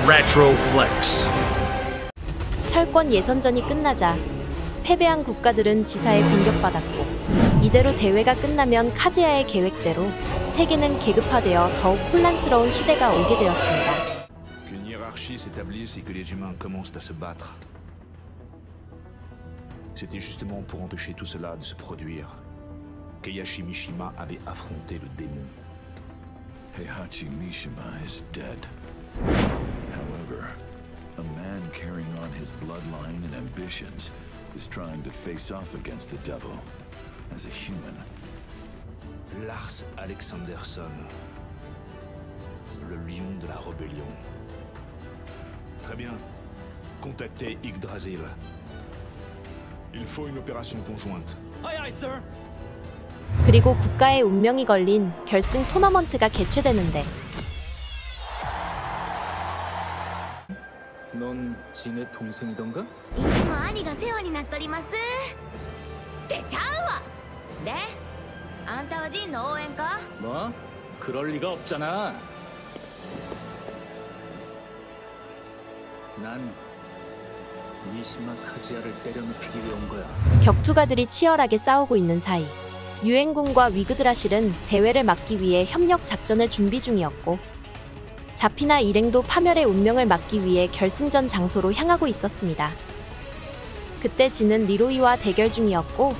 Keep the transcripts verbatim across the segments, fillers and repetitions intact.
Retroflex. 철권 예선전이 끝나자 패배한 국가들은 지사에 공격받았고, 이대로 대회가 끝나면 카즈야의 계획대로 세계는 계급화되어 더욱 혼란스러운 시대가 오게 되었습니다. Qu'une hiérarchie s'établisse et que les humains commencent à se battre. C'était justement pour empêcher tout cela de se produire qu'Eihachi Mishima avait affronté le démon. Heihachi Mishima is dead. However, a man carrying on his bloodline and ambitions is trying to face off against the devil as a human. Lars Alexanderson, le lion de la rébellion. Très bien. Contactez Yggdrasil. Il faut une opération conjointe. Aye, aye, sir. 그리고 국가의 운명이 걸린 결승 토너먼트가 개최되는데, 넌 진의 동생이던가? いつも兄が世話になっとりますってちゃうわで、あんたはジンの応援か？ 뭐? 그럴 리가 없잖아. 난 미시마 카즈야를 때려눕히기 위해 온 거야. 격투가들이 치열하게 싸우고 있는 사이 유엔군과 위그드라실은 대회를 막기 위해 협력 작전을 준비 중이었고, 자피나 일행도 파멸의 운명을 막기 위해 결승전 장소로 향하고 있었습니다. 그때 진은 리로이와 대결 중이었고,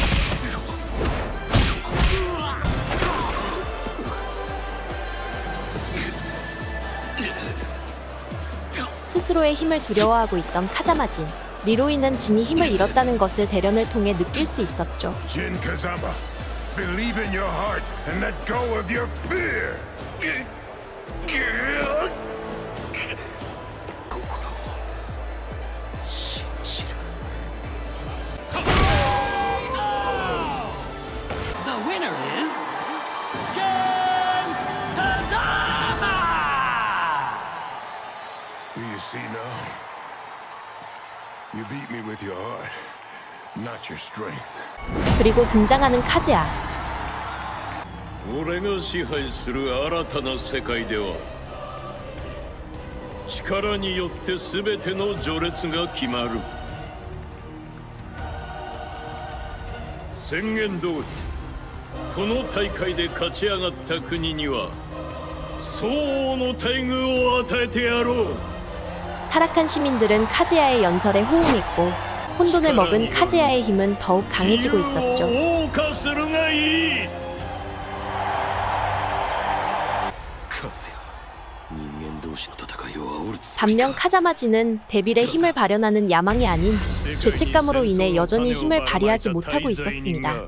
스스로의 힘을 두려워하고 있던 카자마진, 리로이는 진이 힘을 잃었다는 것을 대련을 통해 느낄 수 있었죠. Jin Kazama, believe in your heart and let go of your fear. The winner is Jin Kazama! Do you see now? You beat me with your heart, not your strength. 그리고 등장하는 카즈야. 俺が支配する新たな世界では力によって全ての序列が決まる。宣言通りこの大会で勝ち上がった国には相応の待遇を与えてやろう。 타락한 시민들은 카즈야의 연설에 호응했고, 혼돈을 먹은 카즈야의 힘은 더욱 강해지고 있었죠. 반면 카자마지는 데빌의 힘을 발현하는 야망이 아닌 죄책감으로 인해 여전히 힘을 발휘하지 못하고 있었습니다.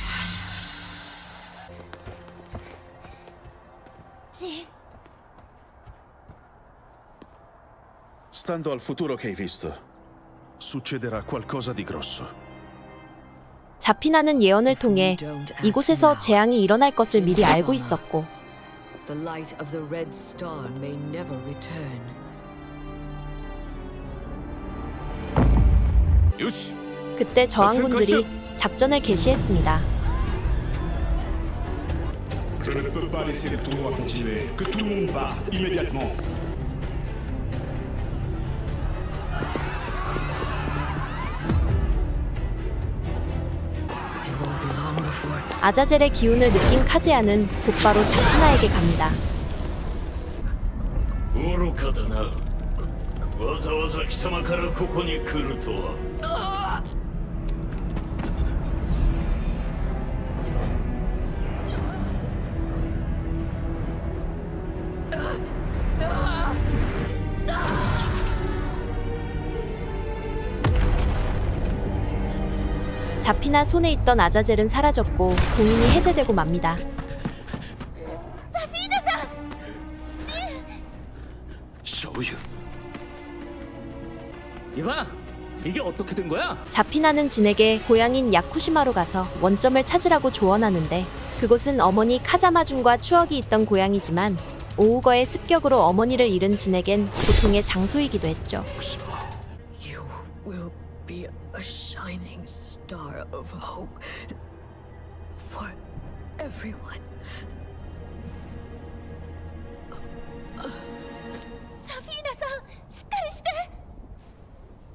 Stando al futuro che hai visto, succederà qualcosa di grosso. 자피나는 예언을 통해 이곳에서 재앙이 일어날 것을 미리 알고 있었고, The light of the red star may never return. 그때 저항군들이 작전을 개시했습니다. Je ne peux pas laisser le tournoi continuer. Que tout le monde parte immédiatement. 아자젤의 기운을 느낀 카즈야는 곧바로 자피나에게 갑니다. 愚かだな。わざわざ貴様からここに来るとは。 자피나 손에 있던 아자젤은 사라졌고 봉인이 해제되고 맙니다. 자피나-산! 진! 이봐! 이게 어떻게 된 거야? 자피나는 진에게 고향인 야쿠시마로 가서 원점을 찾으라고 조언하는데, 그곳은 어머니 카자마준과 추억이 있던 고향이지만 오우거의 습격으로 어머니를 잃은 진에겐 고통의 장소이기도 했죠. You will be a shining star of hope for everyone. 자피나-산!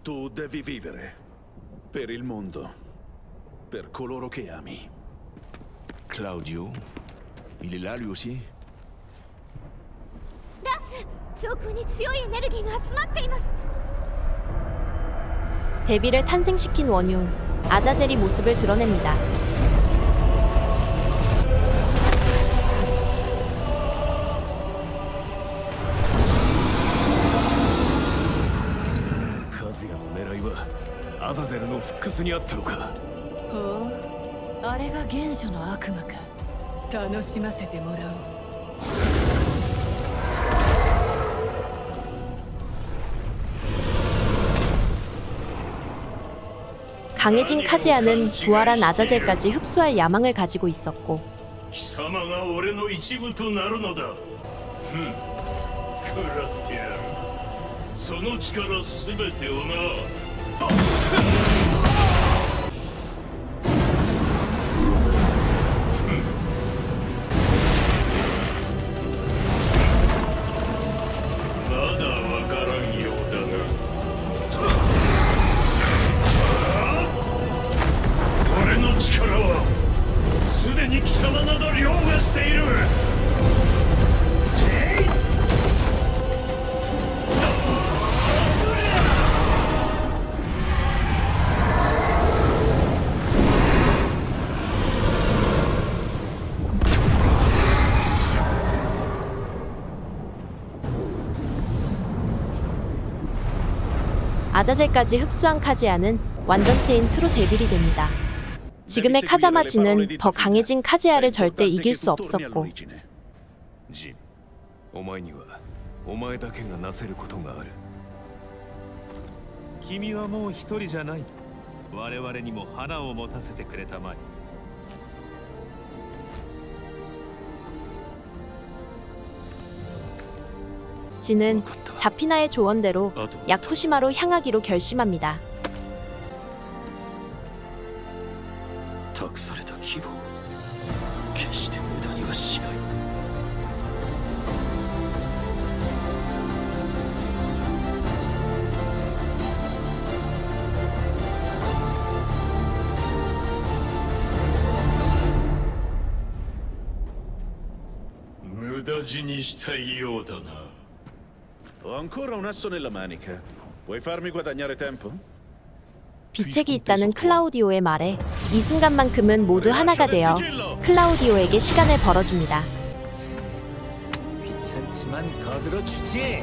Tu devi vivere. Per il mondo. Per coloro che ami. Claudio? Il est là lui aussi? ラス、上空に強いエネルギーが集まっています。 데비를 탄생시킨 원흉, 아자젤이 모습을 드러냅니다. 카즈야의 狙いはアザゼルの復活にあったのか。 ほう、あれが原初の悪魔か。楽しませてもらおう。 강해진 카즈야는 부활한 아자젤까지 흡수할 야망을 가지고 있었고, 貴様が俺の一部となるのだ。ふん、食らってやる。その力すべてをな。まだわからんようだな。 俺の力はすでに貴様など凌駕している。 아자젤까지 흡수한 카즈야는 완전체인 트루 데빌이 됩니다. 지금의 카자마지는 더 강해진 카즈야를 절대 이길 수 없었고, ジン、お前にはお前だけがなせることがある。 君はもう一人じゃない。我々にも花を持たせてくれたまえ。 진은 자피나의 조언대로 야쿠시마로 향하기로 결심합니다. 託された希望、決して無駄にはしない。 無駄死にしたいようだな。 Ho ancora un asso nella manica. Puoi farmi guadagnare tempo? 비책이 있다는 클라우디오의 말에 이 순간만큼은 모두 하나가 되어 클라우디오에게 시간을 벌어줍니다. 귀찮지만 거들어주지.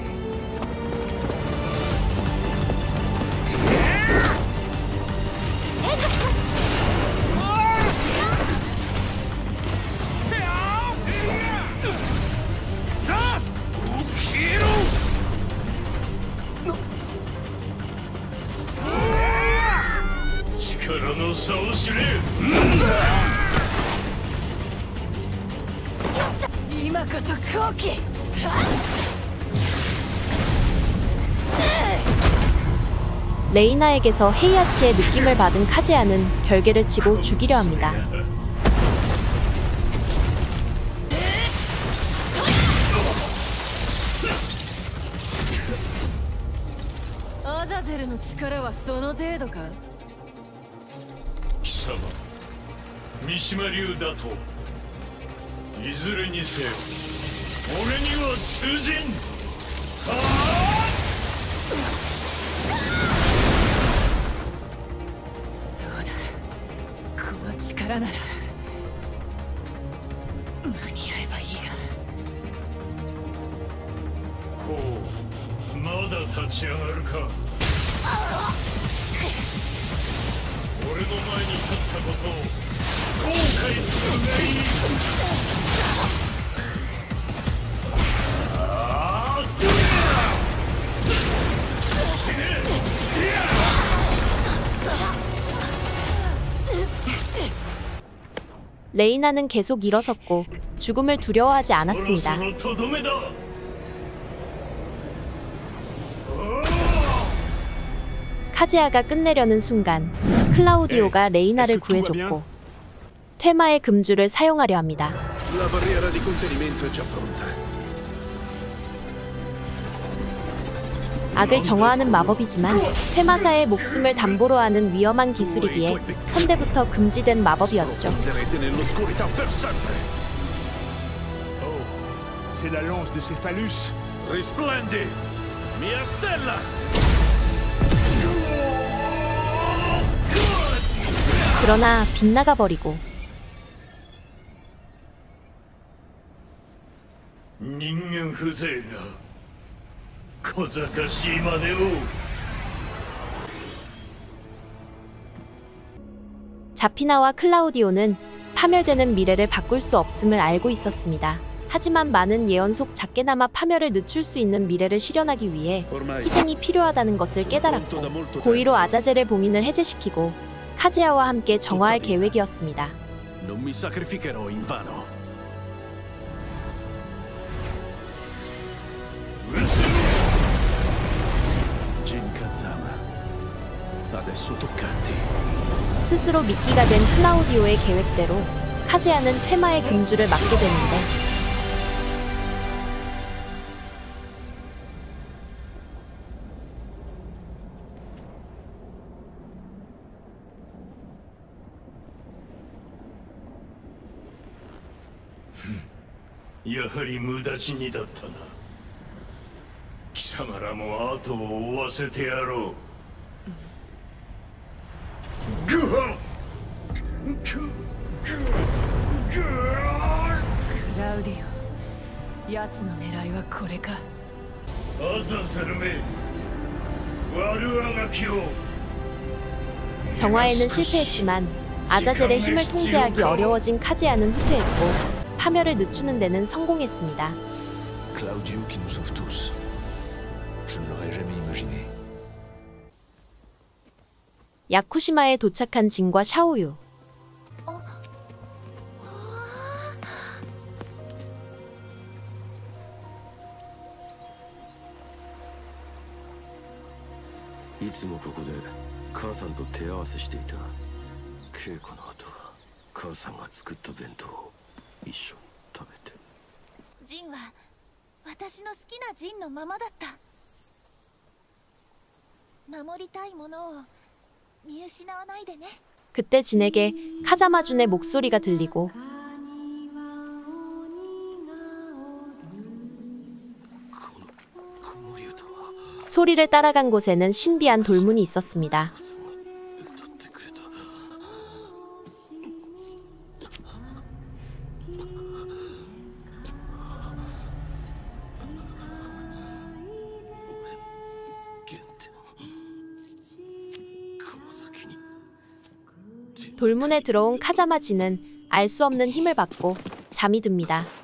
레이나에게서 헤이아치의 느낌을 받은 카즈야는 결계를 치고 죽이려 합니다. 아자젤의力はその程度か? 貴様、三島流だといずれにせよ俺には通じん。はあ！ そうだ、この力なら間に合えばいいが。 ほう、まだ立ち上がるか。俺の前に立ったことを後悔するがいい。ああ、どれだ。死ね。 레이나는 계속 일어섰고 죽음을 두려워하지 않았습니다. 카즈야가 끝내려는 순간 클라우디오가 레이나를 구해줬고 퇴마의 금주를 사용하려 합니다. 악을 정화하는 마법이지만 퇴마사의 목숨을 담보로 하는 위험한 기술이기에 선대부터 금지된 마법이었죠. C'est la lance de Cephalus. Risplende, mia stella. 그러나 빗나가 버리고 人間風情が小賢しいまでを。 자피나와 클라우디오는 파멸되는 미래를 바꿀 수 없음을 알고 있었습니다. 하지만 많은 예언 속 작게나마 파멸을 늦출 수 있는 미래를 실현하기 위해 희생이 필요하다는 것을 깨달았고 고의로 아자젤의 봉인을 해제시키고 카즈야와 함께 정화할 계획이었습니다. Non mi sacrificherò invano. Jin Kazama, adesso tocca a te. 스스로 미끼가 된 클라우디오의 계획대로 카즈야는 퇴마의 금주를 막게 되는데 やはり無駄死にだったな。貴様らも後を追わせてやろう。グハクラウディオ、奴の狙いはこれか。 アザゼルめ、悪あがきを。 정화에는 실패했지만 아자젤의 힘을 통제하기 어려워진 카즈야는 후퇴했고 파멸을 늦추는 데는 성공했습니다. Claudio qui nous sauve tous. Je ne l'aurais jamais imaginé. 야쿠시마에 도착한 진과 샤오유. 이츠모 ここで母さんと手合わせしていた。稽古の後は母さんが作った弁当を一緒に食べて。 ジンは私の好きなジンのままだった。守りたいものを見失わないでね。 그때 진에게 카자마준의 목소리가 들리고 소리를 따라간 곳에는 신비한 돌문이 있었습니다. 돌문에 들어온 카자마지는 알 수 없는 힘을 받고 잠이 듭니다.